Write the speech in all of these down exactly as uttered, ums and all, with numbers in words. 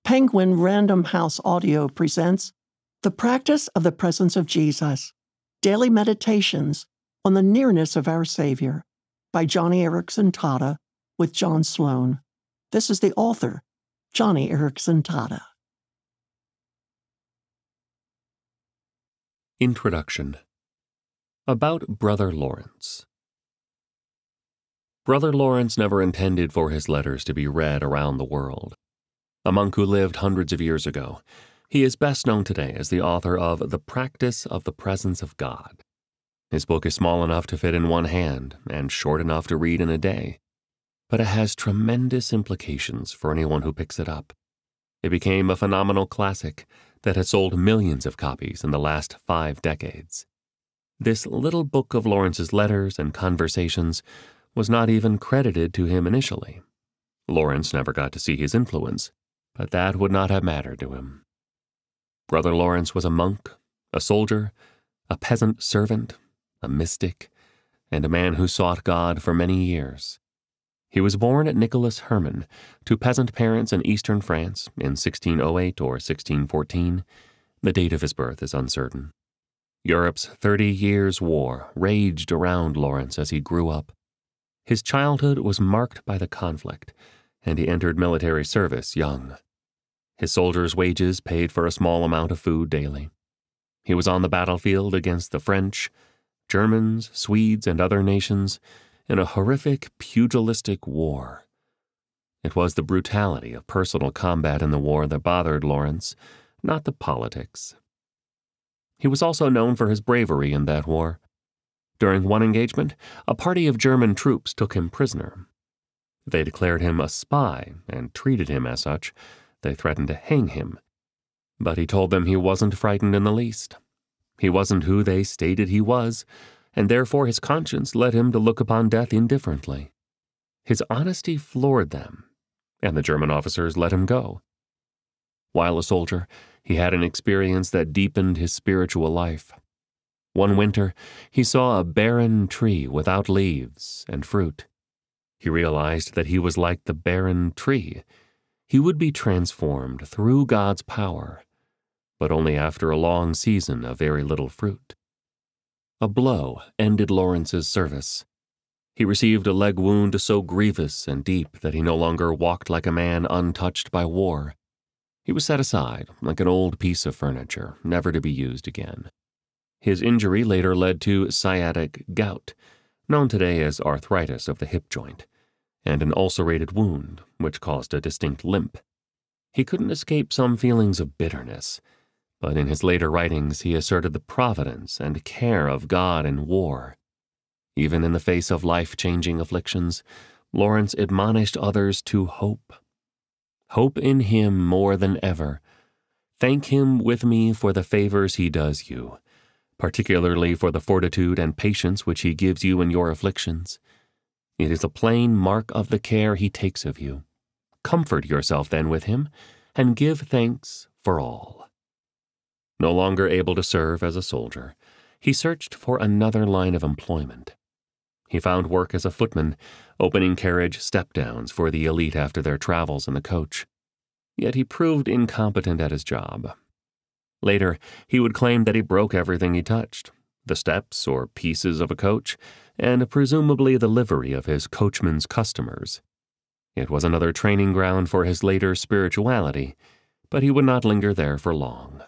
Penguin Random House Audio presents The Practice of the Presence of Jesus, Daily Meditations on the Nearness of Our Savior by Joni Eareckson Tada with John Sloan. This is the author, Joni Eareckson Tada. Introduction. About Brother Lawrence. Brother Lawrence never intended for his letters to be read around the world. A monk who lived hundreds of years ago, he is best known today as the author of The Practice of the Presence of God. His book is small enough to fit in one hand and short enough to read in a day, but it has tremendous implications for anyone who picks it up. It became a phenomenal classic that has sold millions of copies in the last five decades. This little book of Lawrence's letters and conversations was not even credited to him initially. Lawrence never got to see his influence, but that would not have mattered to him. Brother Lawrence was a monk, a soldier, a peasant servant, a mystic, and a man who sought God for many years. He was born at Nicholas Herman to peasant parents in eastern France in sixteen oh eight or sixteen fourteen. The date of his birth is uncertain. Europe's Thirty Years' War raged around Lawrence as he grew up. His childhood was marked by the conflict, and he entered military service young. His soldier's wages paid for a small amount of food daily. He was on the battlefield against the French, Germans, Swedes, and other nations in a horrific, pugilistic war. It was the brutality of personal combat in the war that bothered Lawrence, not the politics. He was also known for his bravery in that war. During one engagement, a party of German troops took him prisoner. They declared him a spy and treated him as such. They threatened to hang him. But he told them he wasn't frightened in the least. He wasn't who they stated he was, and therefore his conscience led him to look upon death indifferently. His honesty floored them, and the German officers let him go. While a soldier, he had an experience that deepened his spiritual life. One winter, he saw a barren tree without leaves and fruit. He realized that he was like the barren tree. He would be transformed through God's power, but only after a long season of very little fruit. A blow ended Lawrence's service. He received a leg wound so grievous and deep that he no longer walked like a man untouched by war. He was set aside like an old piece of furniture, never to be used again. His injury later led to sciatic gout, known today as arthritis of the hip joint, and an ulcerated wound, which caused a distinct limp. He couldn't escape some feelings of bitterness, but in his later writings he asserted the providence and care of God in war. Even in the face of life-changing afflictions, Lawrence admonished others to hope. Hope in him more than ever. Thank him with me for the favors he does you, particularly for the fortitude and patience which he gives you in your afflictions. It is a plain mark of the care he takes of you. Comfort yourself then with him, and give thanks for all. No longer able to serve as a soldier, he searched for another line of employment. He found work as a footman, opening carriage step-downs for the elite after their travels in the coach. Yet he proved incompetent at his job. Later, he would claim that he broke everything he touched, the steps or pieces of a coach, and presumably the livery of his coachman's customers. It was another training ground for his later spirituality, but he would not linger there for long.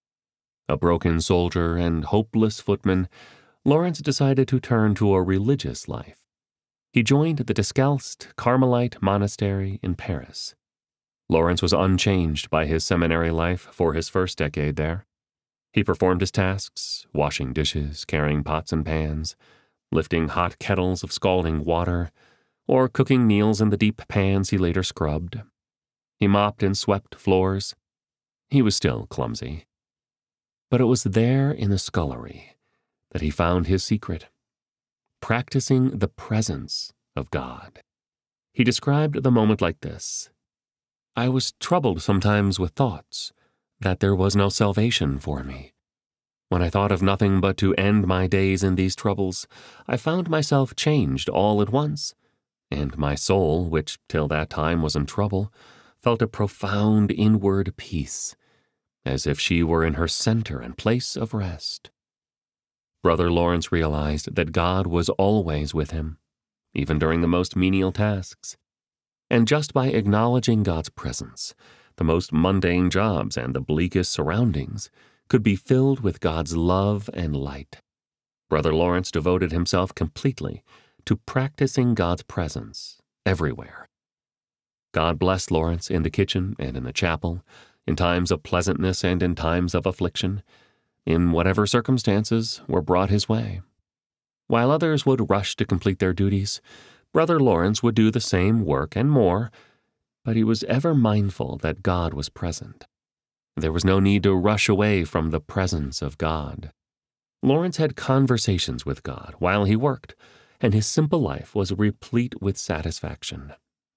A broken soldier and hopeless footman, Lawrence decided to turn to a religious life. He joined the Discalced Carmelite monastery in Paris. Lawrence was unchanged by his seminary life for his first decade there. He performed his tasks, washing dishes, carrying pots and pans, lifting hot kettles of scalding water, or cooking meals in the deep pans he later scrubbed. He mopped and swept floors. He was still clumsy. But it was there in the scullery that he found his secret, practicing the presence of God. He described the moment like this: I was troubled sometimes with thoughts that there was no salvation for me. When I thought of nothing but to end my days in these troubles, I found myself changed all at once, and my soul, which till that time was in trouble, felt a profound inward peace, as if she were in her center and place of rest. Brother Lawrence realized that God was always with him, even during the most menial tasks. And just by acknowledging God's presence, the most mundane jobs and the bleakest surroundings could be filled with God's love and light. Brother Lawrence devoted himself completely to practicing God's presence everywhere. God blessed Lawrence in the kitchen and in the chapel, in times of pleasantness and in times of affliction, in whatever circumstances were brought his way. While others would rush to complete their duties, Brother Lawrence would do the same work and more, but he was ever mindful that God was present. There was no need to rush away from the presence of God. Lawrence had conversations with God while he worked, and his simple life was replete with satisfaction.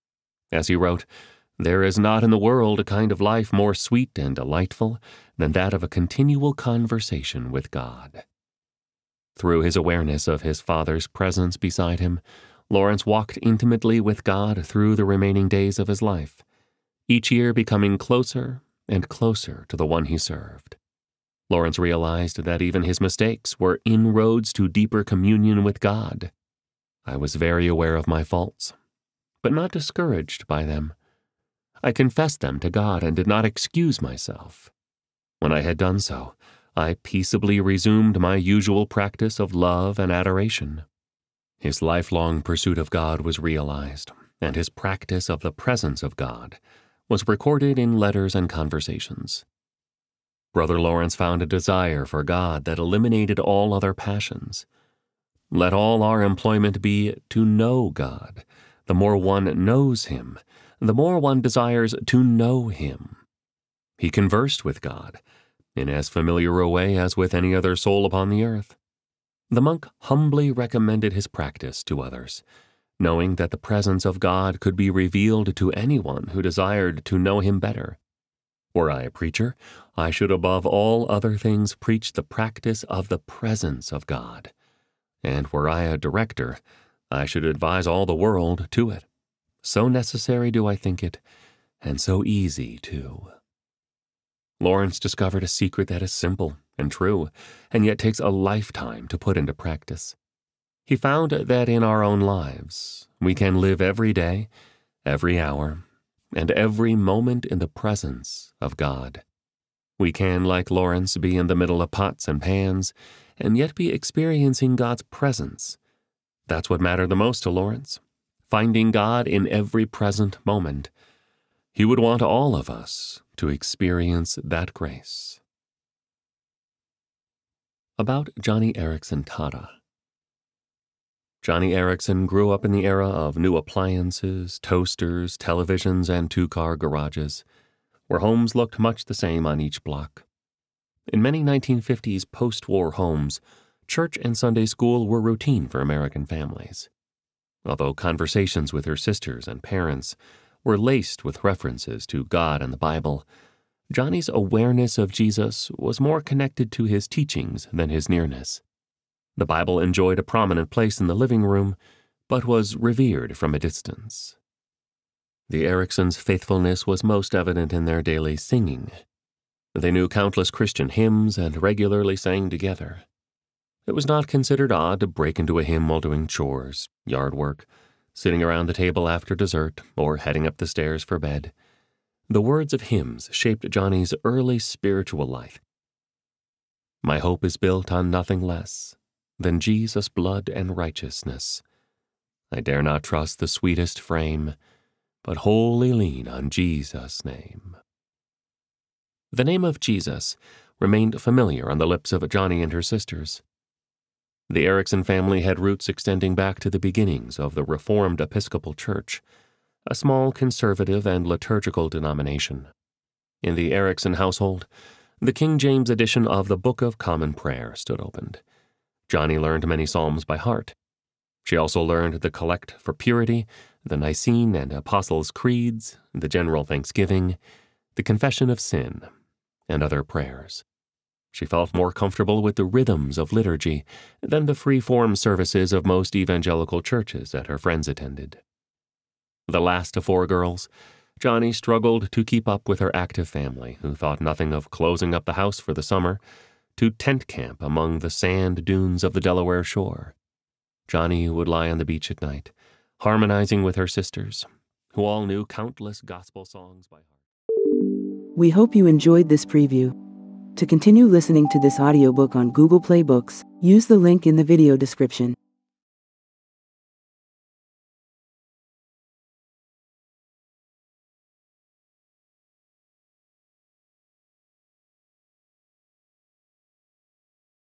As he wrote, "There is not in the world a kind of life more sweet and delightful than that of a continual conversation with God." Through his awareness of his Father's presence beside him, Lawrence walked intimately with God through the remaining days of his life, each year becoming closer and closer to the one he served. Lawrence realized that even his mistakes were inroads to deeper communion with God. "I was very aware of my faults, but not discouraged by them. I confessed them to God and did not excuse myself. When I had done so, I peaceably resumed my usual practice of love and adoration." His lifelong pursuit of God was realized, and his practice of the presence of God was recorded in letters and conversations. Brother Lawrence found a desire for God that eliminated all other passions. "Let all our employment be to know God. The more one knows him, the more one desires to know him." He conversed with God in as familiar a way as with any other soul upon the earth. The monk humbly recommended his practice to others, knowing that the presence of God could be revealed to anyone who desired to know him better. "Were I a preacher, I should above all other things preach the practice of the presence of God. And were I a director, I should advise all the world to it. So necessary do I think it, and so easy too." Lawrence discovered a secret that is simple and true, and yet takes a lifetime to put into practice. He found that in our own lives, we can live every day, every hour, and every moment in the presence of God. We can, like Lawrence, be in the middle of pots and pans, and yet be experiencing God's presence. That's what mattered the most to Lawrence, finding God in every present moment. He would want all of us to experience that grace. About Joni Eareckson Tada. Joni Eareckson grew up in the era of new appliances, toasters, televisions, and two-car garages, where homes looked much the same on each block. In many nineteen fifties post-war homes, church and Sunday school were routine for American families. Although conversations with her sisters and parents were laced with references to God and the Bible, Joni's awareness of Jesus was more connected to his teachings than his nearness. The Bible enjoyed a prominent place in the living room, but was revered from a distance. The Earecksons' faithfulness was most evident in their daily singing. They knew countless Christian hymns and regularly sang together. It was not considered odd to break into a hymn while doing chores, yard work, sitting around the table after dessert, or heading up the stairs for bed. The words of hymns shaped Joni's early spiritual life. "My hope is built on nothing less than Jesus' blood and righteousness. I dare not trust the sweetest frame, but wholly lean on Jesus' name." The name of Jesus remained familiar on the lips of Joni and her sisters. The Eareckson family had roots extending back to the beginnings of the Reformed Episcopal Church, a small conservative and liturgical denomination. In the Eareckson household, the King James edition of the Book of Common Prayer stood opened. Joni learned many psalms by heart. She also learned the Collect for Purity, the Nicene and Apostles' Creeds, the General Thanksgiving, the Confession of Sin, and other prayers. She felt more comfortable with the rhythms of liturgy than the free-form services of most evangelical churches that her friends attended. The last of four girls, Joni struggled to keep up with her active family, who thought nothing of closing up the house for the summer, to tent camp among the sand dunes of the Delaware shore. Joni would lie on the beach at night, harmonizing with her sisters, who all knew countless gospel songs by heart. We hope you enjoyed this preview. To continue listening to this audiobook on Google Play Books, use the link in the video description.